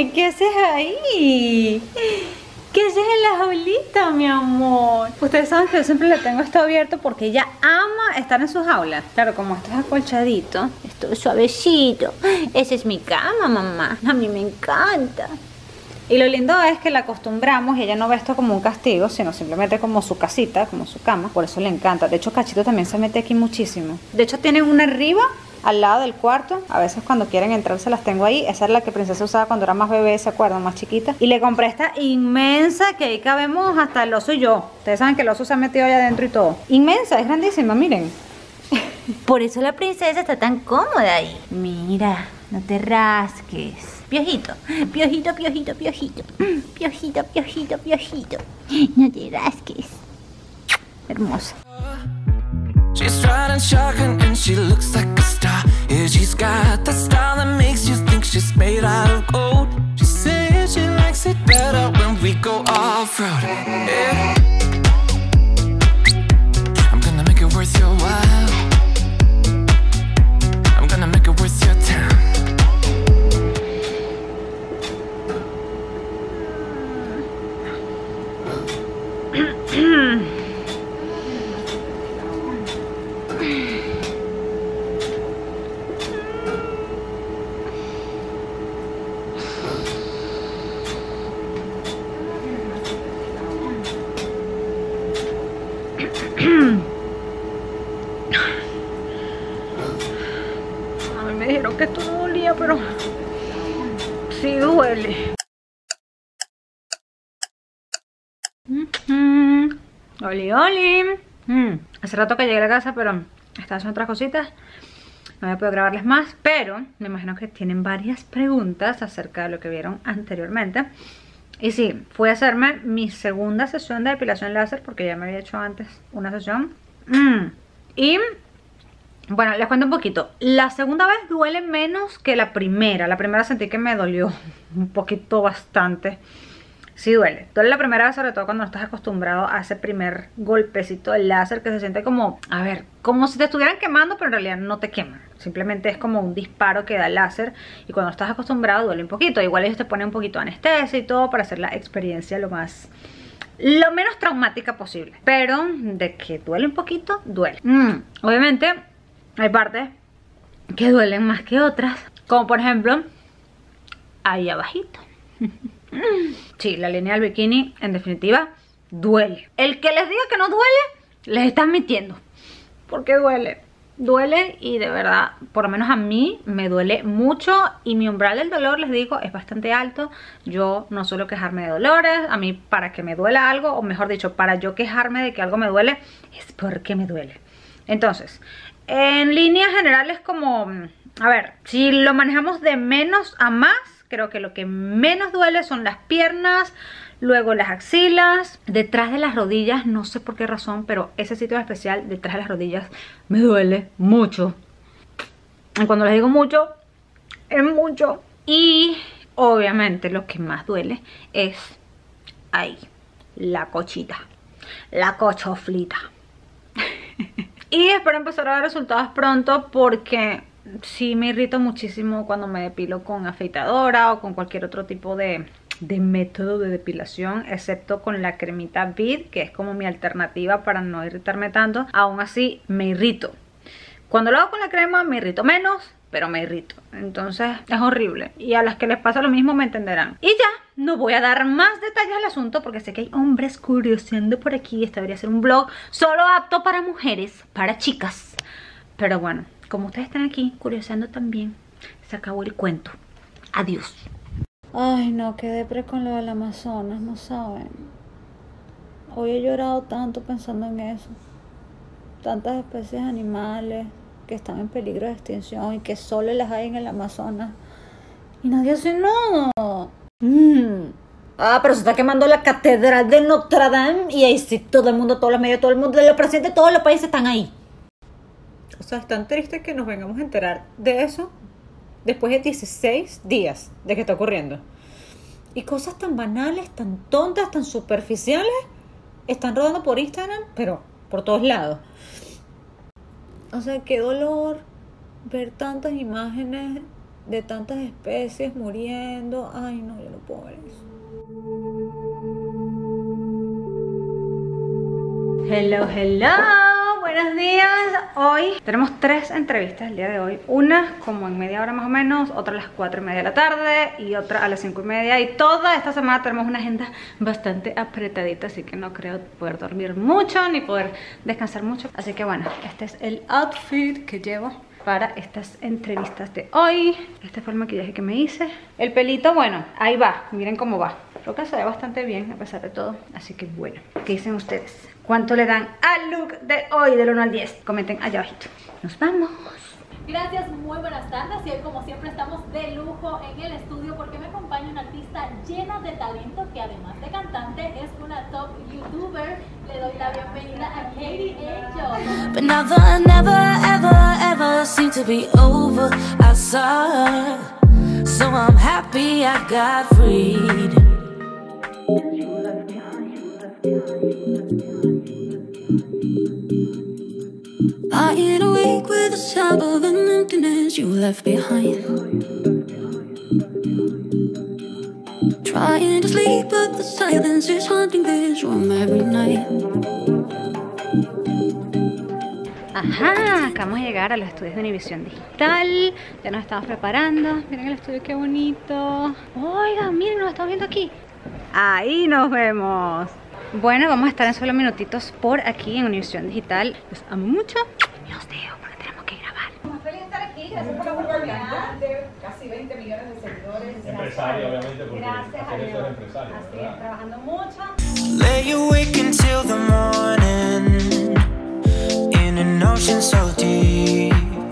¿Qué haces ahí? ¿Qué haces en la jaulita, mi amor? Ustedes saben que yo siempre le tengo esto abierto porque ella ama estar en sus jaulas. Claro, como esto es acolchadito, esto es suavecito. Esa es mi cama, mamá. A mí me encanta. Y lo lindo es que la acostumbramos y ella no ve esto como un castigo, sino simplemente como su casita, como su cama. Por eso le encanta. De hecho, Cachito también se mete aquí muchísimo. De hecho, tienen una arriba, al lado del cuarto. A veces cuando quieren entrar se las tengo ahí. Esa es la que Princesa usaba cuando era más bebé, ¿se acuerdan? Más chiquita. Y le compré esta inmensa que ahí cabemos hasta el oso y yo. Ustedes saben que el oso se ha metido allá adentro y todo. Inmensa, es grandísima, miren. Por eso la princesa está tan cómoda ahí. Mira, no te rasques. Piojito, piojito, piojito, piojito. Piojito, piojito, piojito. No te rasques. Hermosa. She's riding shotgun and she looks like a star. Yeah, she's got the style that makes you think she's made out of gold. She says she likes it better when we go off-road. Yeah. I'm gonna make it worth your while. I'm gonna make it worth your time. A mí me dijeron que esto no dolía, pero sí duele. Oli, oli. Hace rato que llegué a la casa, pero estaba haciendo otras cositas. No me puedo grabarles más, pero me imagino que tienen varias preguntas acerca de lo que vieron anteriormente. Y sí, fui a hacerme mi segunda sesión de depilación láser porque ya me había hecho antes una sesión. Y bueno, les cuento un poquito. La segunda vez duele menos que la primera. La primera sentí que me dolió un poquito, bastante. Sí duele. Duele la primera vez, sobre todo cuando no estás acostumbrado a ese primer golpecito del láser que se siente como, a ver, como si te estuvieran quemando, pero en realidad no te queman. Simplemente es como un disparo que da el láser y cuando estás acostumbrado duele un poquito. Igual ellos te ponen un poquito de anestesia y todo para hacer la experiencia lo menos traumática posible. Pero de que duele un poquito, duele. Obviamente hay partes que duelen más que otras, como por ejemplo ahí abajito. Sí, la línea del bikini en definitiva duele. El que les diga que no duele, les está mintiendo, porque duele. Duele y de verdad, por lo menos a mí me duele mucho. Y mi umbral del dolor, les digo, es bastante alto. Yo no suelo quejarme de dolores. A mí, para que me duela algo, o mejor dicho, para yo quejarme de que algo me duele, es porque me duele. Entonces, en líneas generales, como, a ver, si lo manejamos de menos a más, creo que lo que menos duele son las piernas, luego las axilas, detrás de las rodillas, no sé por qué razón, pero ese sitio especial detrás de las rodillas me duele mucho. Y cuando les digo mucho, es mucho. Y obviamente lo que más duele es ahí, la cochita, la cochoflita. Y espero empezar a ver resultados pronto porque sí me irrito muchísimo cuando me depilo con afeitadora o con cualquier otro tipo de método de depilación, excepto con la cremita Vid, que es como mi alternativa para no irritarme tanto. Aún así me irrito. Cuando lo hago con la crema me irrito menos, pero me irrito. Entonces es horrible. Y a las que les pasa lo mismo me entenderán. Y ya, no voy a dar más detalles al asunto porque sé que hay hombres curioseando por aquí. Este debería ser un blog solo apto para mujeres, para chicas. Pero bueno, como ustedes están aquí curioseando también, se acabó el cuento. Adiós. Ay, no, qué depre con lo del Amazonas, no saben. Hoy he llorado tanto pensando en eso. Tantas especies animales que están en peligro de extinción y que solo las hay en el Amazonas. Y nadie hace nada. Pero se está quemando la catedral de Notre Dame y ahí sí todo el mundo, todos los medios, todo el mundo, los presidentes de todos los países están ahí. O sea, es tan triste que nos vengamos a enterar de eso después de 16 días de que está ocurriendo. Y cosas tan banales, tan tontas, tan superficiales están rodando por Instagram, pero por todos lados. O sea, qué dolor ver tantas imágenes de tantas especies muriendo. Ay, no, yo no puedo ver eso. Hello, hello, buenos días. Hoy tenemos 3 entrevistas el día de hoy. Una como en media hora más o menos, otra a las 4:30 de la tarde y otra a las 5:30. Y toda esta semana tenemos una agenda bastante apretadita, así que no creo poder dormir mucho ni poder descansar mucho. Así que bueno, este es el outfit que llevo para estas entrevistas de hoy. Este fue el maquillaje que me hice. El pelito, bueno, ahí va, miren cómo va. Creo que se ve bastante bien a pesar de todo. Así que bueno, ¿qué dicen ustedes? ¿Cuánto le dan al look de hoy del 1 al 10? Comenten allá abajito. ¡Nos vamos! Gracias, muy buenas tardes. Y hoy como siempre estamos de lujo en el estudio porque me acompaña una artista llena de talento que además de cantante es una top youtuber. Le doy la bienvenida a Katie Angel. But now the never ever ever seemed to be over. I saw, so I'm happy I got freed. Lying awake with the sound of an emptiness you left behind. Trying to sleep, but the silence is haunting this room every night. Ajá, acabamos de llegar a los estudios de Univisión Digital. Ya nos estamos preparando. Miren el estudio, qué bonito. Oigan, miren, nos estamos viendo aquí. Ahí nos vemos. Bueno, vamos a estar en solo minutitos por aquí en Univisión Digital. Los amo mucho. Los dejo porque tenemos que grabar. Muy feliz de estar aquí, gracias por la oportunidad. Casi 20 millones de seguidores. Empresario, obviamente, porque gracias a eso Dios. es empresario. Así es, trabajando mucho. Lay awake until the morning in an ocean so deep.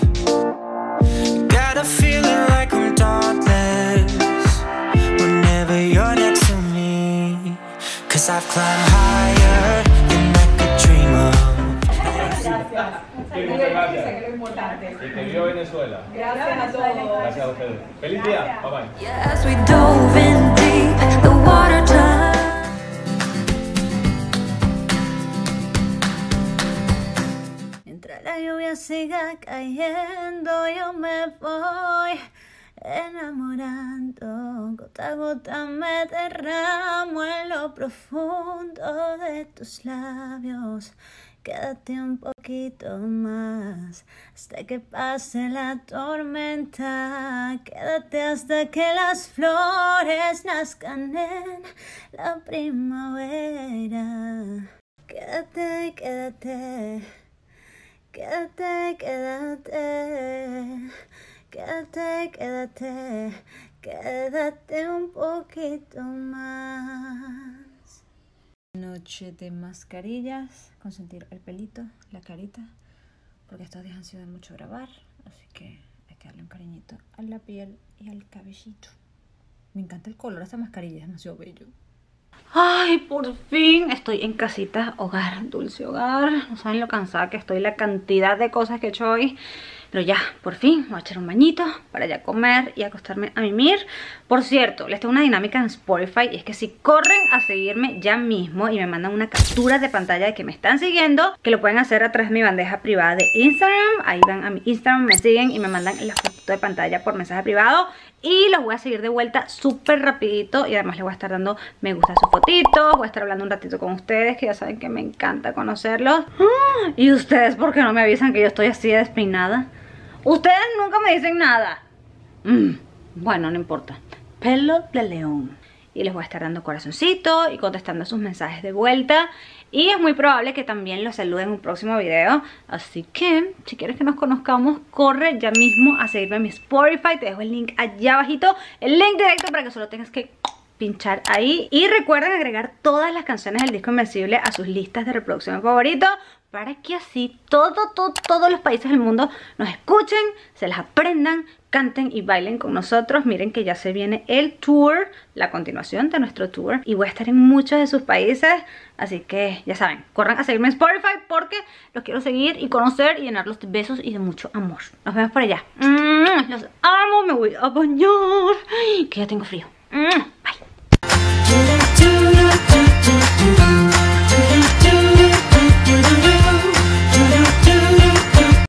Got a feeling like I'm dauntless whenever you're next to me. 'Cause I've climbed higher than I could dream of. Gracias. Sí, muchas gracias. Sé que es lo importante. Y te vio Venezuela. Gracias a todos. Gracias a ustedes. Feliz día. Bye bye. Yes, we dove in deep, the water turned. Mientras la lluvia siga cayendo, yo me voy enamorando. Gota a gota me derramo en lo profundo de tus labios. Quédate un poquito más hasta que pase la tormenta. Quédate hasta que las flores nazcan en la primavera. Quédate, quédate. Quédate, quédate, quédate, quédate, quédate un poquito más. Noche de mascarillas, consentir el pelito, la carita, porque estos días han sido de mucho grabar, así que hay que darle un cariñito a la piel y al cabellito. Me encanta el color de esta mascarilla, es demasiado bello. Ay, por fin estoy en casita, hogar, dulce hogar. No saben lo cansada que estoy, la cantidad de cosas que he hecho hoy. Pero ya, por fin, voy a echar un bañito para ya comer y acostarme a mimir. Por cierto, les tengo una dinámica en Spotify y es que si corren a seguirme ya mismo y me mandan una captura de pantalla de que me están siguiendo, que lo pueden hacer a través de mi bandeja privada de Instagram. Ahí van a mi Instagram, me siguen y me mandan la foto de pantalla por mensaje privado. Y los voy a seguir de vuelta súper rapidito. Y además les voy a estar dando me gusta a sus fotitos. Voy a estar hablando un ratito con ustedes, que ya saben que me encanta conocerlos. ¿Y ustedes por qué no me avisan que yo estoy así de despeinada? Ustedes nunca me dicen nada. Bueno, no importa. Pelo de león. Y les voy a estar dando corazoncito y contestando sus mensajes de vuelta. Y es muy probable que también los salude en un próximo video. Así que, si quieres que nos conozcamos, corre ya mismo a seguirme en mi Spotify. Te dejo el link allá abajito. El link directo para que solo tengas que pinchar ahí. Y recuerden agregar todas las canciones del disco Invencible a sus listas de reproducción favorito, para que así todos los países del mundo nos escuchen, se las aprendan, canten y bailen con nosotros. Miren que ya se viene el tour, la continuación de nuestro tour, y voy a estar en muchos de sus países. Así que ya saben, corran a seguirme en Spotify porque los quiero seguir y conocer y llenarlos de besos y de mucho amor. Nos vemos por allá. Los amo, me voy a bañar, que ya tengo frío.